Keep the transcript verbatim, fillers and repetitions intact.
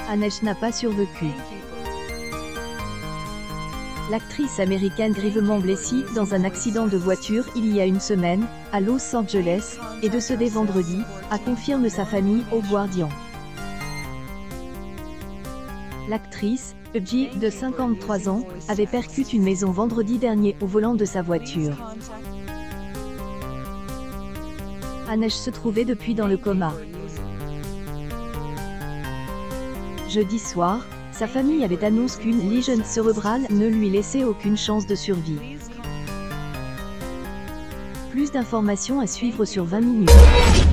Anesh n'a pas survécu. L'actrice américaine grièvement blessée dans un accident de voiture il y a une semaine, à Los Angeles, est décédée vendredi, a confirmé sa famille au Guardian. L'actrice, G, de cinquante-trois ans, avait percuté une maison vendredi dernier au volant de sa voiture. Anesh se trouvait depuis dans le coma. Jeudi soir, sa famille avait annoncé qu'une lésion cérébrale ne lui laissait aucune chance de survie. Plus d'informations à suivre sur vingt minutes.